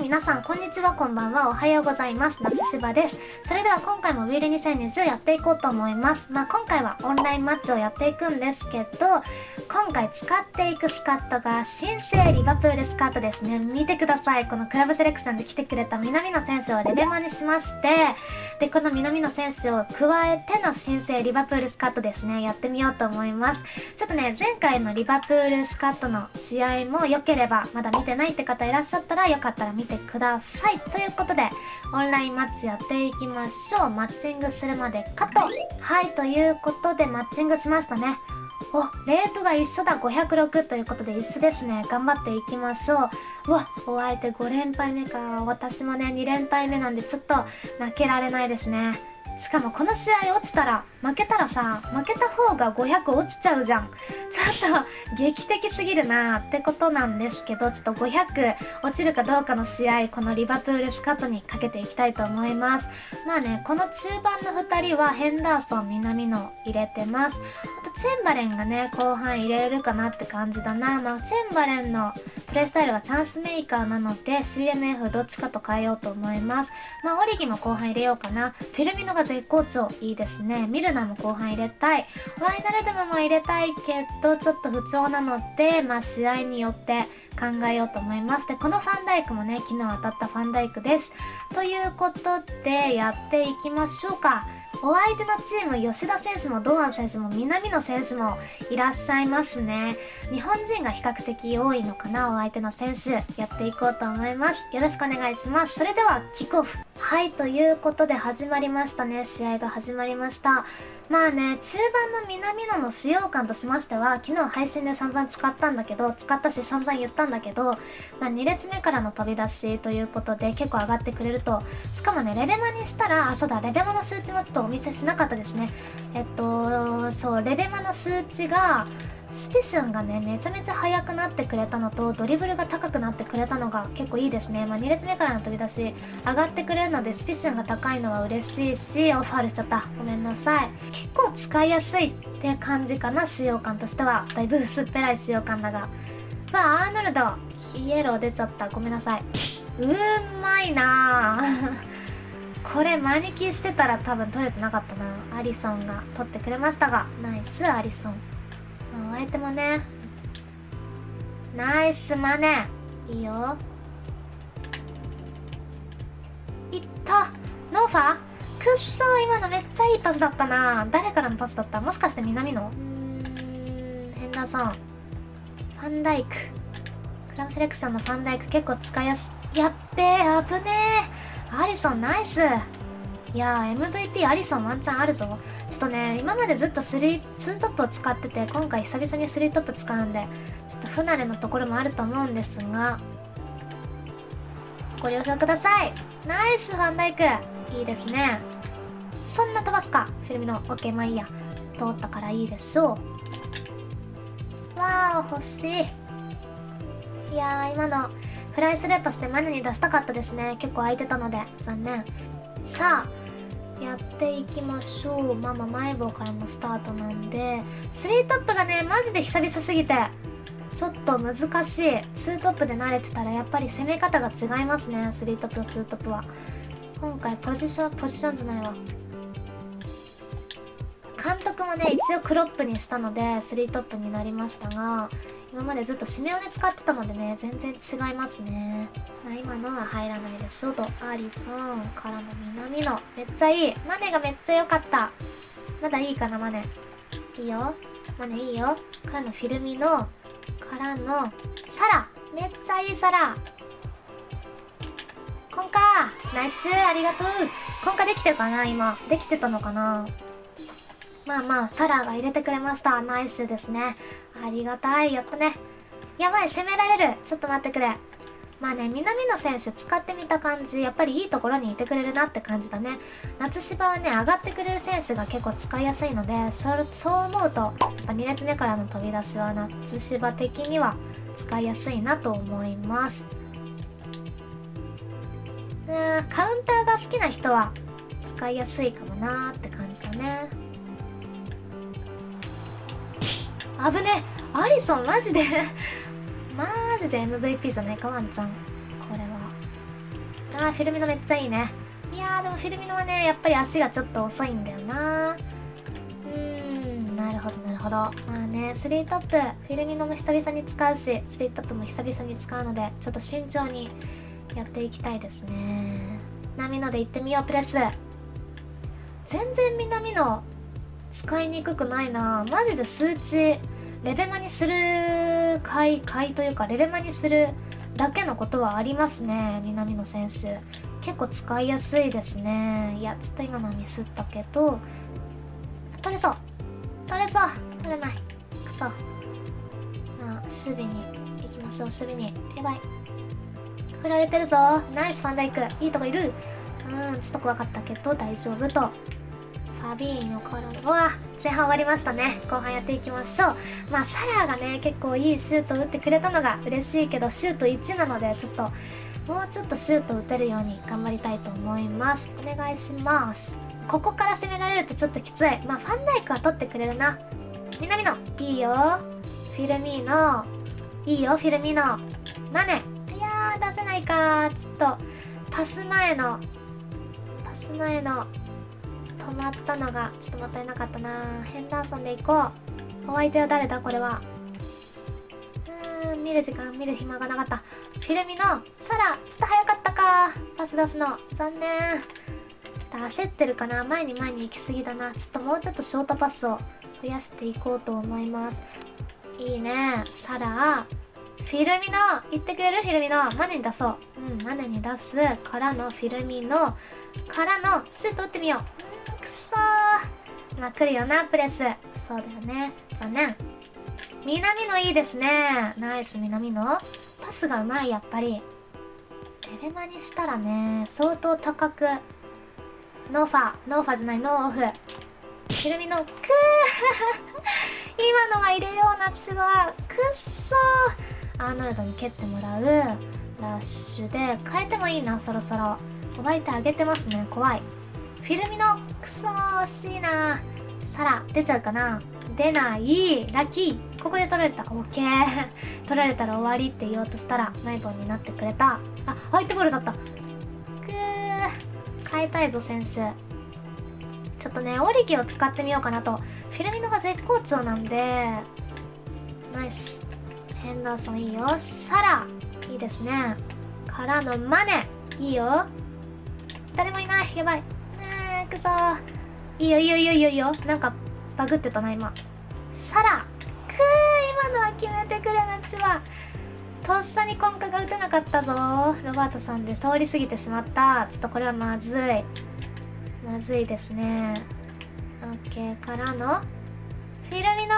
皆さんこんにちは、こんばんは、おはようございます。夏芝です。それでは今回もウィール2020やっていこうと思います。今回はオンラインマッチをやっていくんですけど、今回使っていくスカットが新生リバプールスカットですね。見てください。このクラブセレクションで来てくれた南野選手をレベマにしまして、でこの南野選手を加えての新生リバプールスカットですね、やってみようと思います。ちょっとね、前回のリバプールスカットの試合も良ければ、まだ見てないって方いらっしゃったら、よかったら見てください。ということでオンラインマッチやっていきましょう。マッチングするまでカット。はい、ということでマッチングしましたね。お、レートが一緒だ。506ということで一緒ですね。頑張っていきましょう。うわ、お相手5連敗目か。私もね2連敗目なんでちょっと負けられないですね。しかもこの試合落ちたら、負けたらさ、負けた方が500落ちちゃうじゃん。ちょっと劇的すぎるなってことなんですけど、ちょっと500落ちるかどうかの試合、このリバプールスカットにかけていきたいと思います。まあね、この中盤の2人はヘンダーソン、南野入れてます。あとチェンバレンがね、後半入れるかなって感じだな。チェンバレンのプレイスタイルがチャンスメーカーなので CMF どっちかと変えようと思います。オリギも後半入れようかな。フィルミノが絶好調、いいですね。ミルナも後半入れたい。ワイナルドムも入れたいけどちょっと不調なので、試合によって考えようと思います。でこのファンダイクもね、昨日当たったファンダイクです。ということでやっていきましょうか。お相手のチーム、吉田選手も堂安選手も南野選手もいらっしゃいますね。日本人が比較的多いのかな。お相手の選手やっていこうと思います。よろしくお願いします。それではキックオフ。はい、ということで始まりましたね。試合が始まりました。中盤の南野の使用感としましては、昨日配信で散々使ったし散々言ったんだけど、2列目からの飛び出しということで結構上がってくれると。しかもね、レベマにしたら、そうだ、レベマの数値もちょっとお見せしなかったですね。そう、レベマの数値が、スピシュンがね、めちゃめちゃ速くなってくれたのと、ドリブルが高くなってくれたのが結構いいですね。2列目からの飛び出し、上がってくれるので、スピシュンが高いのは嬉しいし、ファウルしちゃった。ごめんなさい。結構使いやすいって感じかな、使用感としては。だいぶ薄っぺらい使用感だが。アーノルド、イエロー出ちゃった。ごめんなさい。まいなぁ。これマニキーしてたら多分取れてなかったな。アリソンが取ってくれましたが、ナイスアリソン。お相手もね、ナイスマネ。いいよ。いった。ノーファー。くっそー、今のめっちゃいいパスだったな。誰からのパスだった？もしかして南野？ヘンダーソン。ファンダイク。クラブセレクションのファンダイク結構使いやすい。やっべー、危ねー。アリソンナイス。いやー、 MVP アリソンワンチャンあるぞ。ちょっとね、今までずっと2トップを使ってて、今回久々に3トップ使うんでちょっと不慣れのところもあると思うんですが、ご了承ください。ナイスファンダイク、いいですね。そんな飛ばすか。フィルミノ OK、 まあいいや、通ったからいいでしょう。わー、欲しい。いやー、今のフライスルーパスでマネに出したかったですね。結構空いてたので残念。さあやっていきましょう。前棒からのスタートなんで、3トップがね、マジで久々すぎてちょっと難しい。2トップで慣れてたらやっぱり攻め方が違いますね。3トップと2トップは。今回ポジションじゃないわ。監督もね、一応クロップにしたので3トップになりましたが、今までずっとシメオネ使ってたのでね、全然違いますね。今のは入らないでしょと。アリソンからの南野、めっちゃいい。マネがめっちゃ良かった。まだいいかな、マネ。いいよ。マネいいよ。からのフィルミノ、からのサラ。めっちゃいいサラ。コンカー、ナイス、ありがとう。コンカできてるかな今。できてたのかな。サラが入れてくれました。ナイスですね。ありがたい。やったね。やばい、攻められる。ちょっと待ってくれ。南野選手使ってみた感じ、やっぱりいいところにいてくれるなって感じだね。夏芝はね、上がってくれる選手が結構使いやすいので、そう思うと、やっぱ2列目からの飛び出しは夏芝的には使いやすいなと思います。カウンターが好きな人は使いやすいかもなーって感じだね。危ね。アリソンマジでマジで MVP じゃないか、ワンちゃん。これはあー、フィルミノめっちゃいいね。いやー、でもフィルミノはね、やっぱり足がちょっと遅いんだよな。なるほどなるほど。まあね、スリートップ、フィルミノも久々に使うし、スリートップも久々に使うので、ちょっと慎重にやっていきたいですね。波ので行ってみよう、プレス。全然南の使いにくくないな。マジで数値、レベマにする回というか、レベマにするだけのことはありますね、南野選手。結構使いやすいですね。いや、ちょっと今のはミスったけど、取れそう取れない。くそ。まあ、守備に行きましょう、守備に。やばい。振られてるぞ。ナイスファンダイク。いいとこいる。ちょっと怖かったけど大丈夫と。ファビーニョからの、うわ、前半終わりましたね。後半やっていきましょう。まあ、サラーがね、結構いいシュートを打ってくれたのが嬉しいけど、シュート1なので、ちょっと、もうちょっとシュート打てるように頑張りたいと思います。お願いします。ここから攻められるとちょっときつい。まあ、ファンダイクは取ってくれるな。南野、いいよ。フィルミーノ、いいよ、フィルミーノ。マネ、いやー、出せないか。ちょっと、パス前の、止まったのがちょっともったいなかったな。ヘンダーソンで行こう。お相手は誰だこれは。見る暇がなかった。フィルミのサラ、ちょっと早かったか。パス出すの残念。ちょっと焦ってるかな。前に行き過ぎだな。ちょっともうちょっとショートパスを増やしていこうと思います。いいね。サラ、フィルミノ行ってくれる。フィルミノマネに出そう。マネに出すからのフィルミノからのシュート打ってみよう。くそー。まあ来るよな、プレス。そうだよね。残念。南野いいですね。ナイス南野。パスがうまい、やっぱり。レベマにしたらね、相当高く。ノーファじゃない、ノーオフ。フィルミノ、くー今のは入れような、私は。くっそー。アーノルドに蹴ってもらう。ラッシュで、変えてもいいな、そろそろ。お相手上げてますね、怖い。フィルミノ、くそー、惜しいな。サラ、出ちゃうかな。出ない。ラッキー。ここで取られた。オッケー。取られたら終わりって言おうとしたら、ナイボンになってくれた。あ、相手ボールだった。くー。変えたいぞ、選手。ちょっとね、オリギを使ってみようかなと。フィルミノが絶好調なんで、ナイス。ヘンダーソンいいよ。サラ、いいですね。からのマネ。いいよ。誰もいない。やばい。くそー。いいよ。なんか、バグってたな、今。サラ。くー、今のは決めてくれなちは。とっさにコンカが打てなかったぞ。ロバートさんで通り過ぎてしまった。ちょっとこれはまずい。まずいですね。オッケーからの、フィルミノ。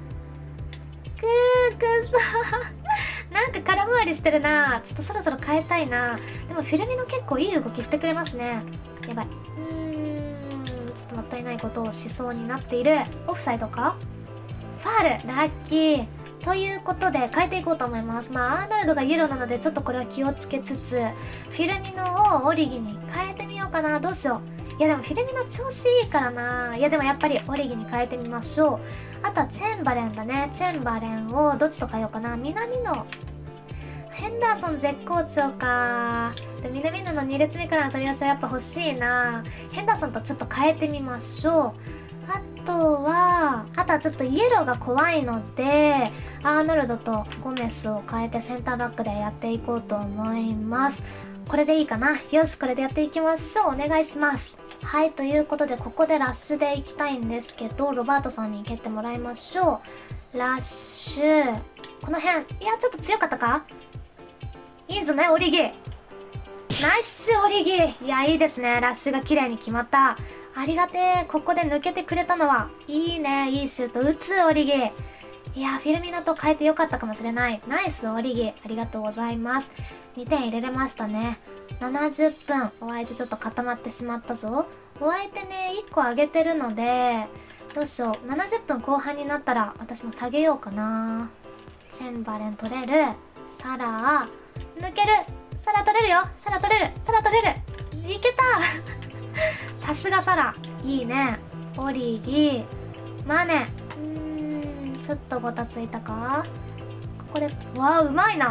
くそー。なんか空回りしてるな。ちょっとそろそろ変えたいな。でもフィルミノ結構いい動きしてくれますね。やばい。ちょっともったいないことをしそうになっている。オフサイドか？ファール、ラッキー。ということで変えていこうと思います。まあアーノルドがイエローなのでちょっとこれは気をつけつつ、フィルミノをオリギに変えてみようかな。どうしよう。いやでもフィルミノ調子いいからな。いやでもやっぱりオリギに変えてみましょう。あとはチェンバレンだね。チェンバレンをどっちと変えようかな。南野。ヘンダーソン絶好調か。で南野の2列目からの取り寄せはやっぱ欲しいな。ヘンダーソンとちょっと変えてみましょう。あとはちょっとイエローが怖いので、アーノルドとゴメスを変えてセンターバックでやっていこうと思います。これでいいかな。よし、これでやっていきましょう。お願いします。はい、ということでここでラッシュでいきたいんですけど、ロバートさんに蹴ってもらいましょう。ラッシュ。この辺。いや、ちょっと強かったか？いいんじゃない？オリギ。ナイスオリギ。いや、いいですね。ラッシュが綺麗に決まった。ありがてえ。ここで抜けてくれたのは。いいね。いいシュート打つ、オリギ。いや、フィルミノと変えてよかったかもしれない。ナイスオリギ。ありがとうございます。2点入れれましたね。70分。お相手ちょっと固まってしまったぞ。お相手ね、1個上げてるので、どうしよう。70分後半になったら私も下げようかな。チェンバレン取れる。サラー。抜ける。サラ取れるよ。サラ取れる。サラ取れる。いけたさすがサラ。いいね。オリギ。マネ。ちょっとごたついたか。ここで、わあ、うまいな。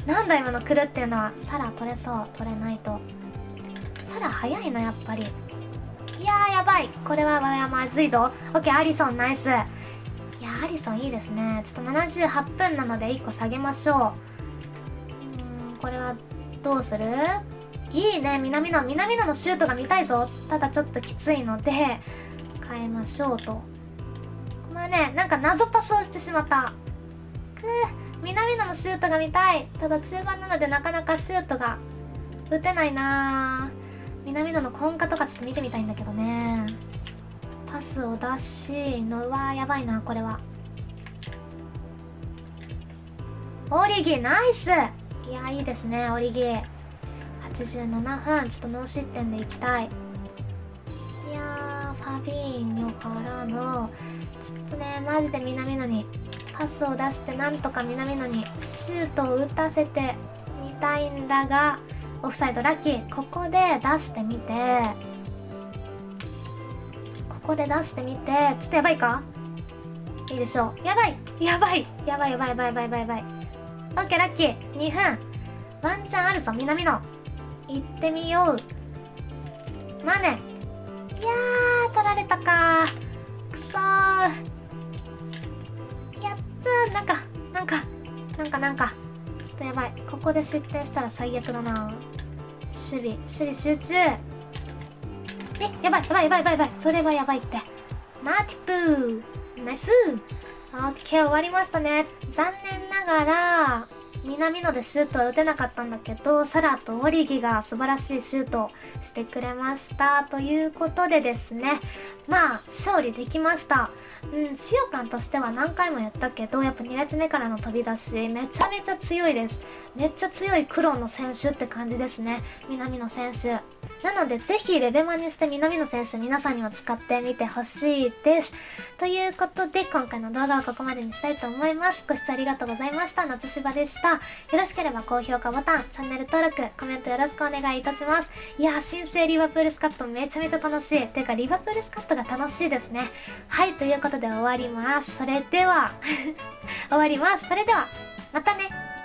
なんだ今の来るっていうのは。サラ取れそう。取れないと。サラ早いなやっぱり。いやーやばい。これはまずいぞ。オッケー、アリソンナイス。いやーアリソンいいですね。ちょっと78分なので1個下げましょう。これはどうする？いいね。南野のシュートが見たいぞ。ただちょっときついので変えましょうと。まあね、なんか謎パスをしてしまった。南野のシュートが見たい。ただ中盤なのでなかなかシュートが打てないな。南野の根幹とかちょっと見てみたいんだけどね。パスを出しの、やばいなこれは。オリギナイス。いやいいですねオリギ。87分、ちょっとノー失点でいきたい。いやーファビーニョからのちょっとね、マジで南野にパスを出してなんとか南野にシュートを打たせてみたいんだが、オフサイドラッキー。ここで出してみて、ちょっとやばいか。いいでしょう。やばいオッケーラッキー。2分ワンチャンあるぞ南野。行ってみよう。マネ。いやー取られたか。くそー。やったー。なんかちょっとやばい。ここで失点したら最悪だな。守備集中。やばい。それはやばいって。マーティプーナイス。オッケー終わりましたね。残念ながら南野でシュートは打てなかったんだけど、サラとオリギが素晴らしいシュートをしてくれましたということでですね、まあ勝利できました。使用感としては何回も言ったけど、やっぱ2列目からの飛び出しめちゃめちゃ強いです。めっちゃ強い黒の選手って感じですね、南野選手。なのでぜひレベマにして南野選手皆さんにも使ってみてほしいです。ということで今回の動画はここまでにしたいと思います。ご視聴ありがとうございました。夏芝でした。よろしければ高評価ボタン、チャンネル登録、コメントよろしくお願いいたします。いやー新生リバプールスカットめちゃめちゃ楽しい。ていうかリバプールスカットが楽しいですね。はい、ということで終わります。それでは終わります。それではまたね。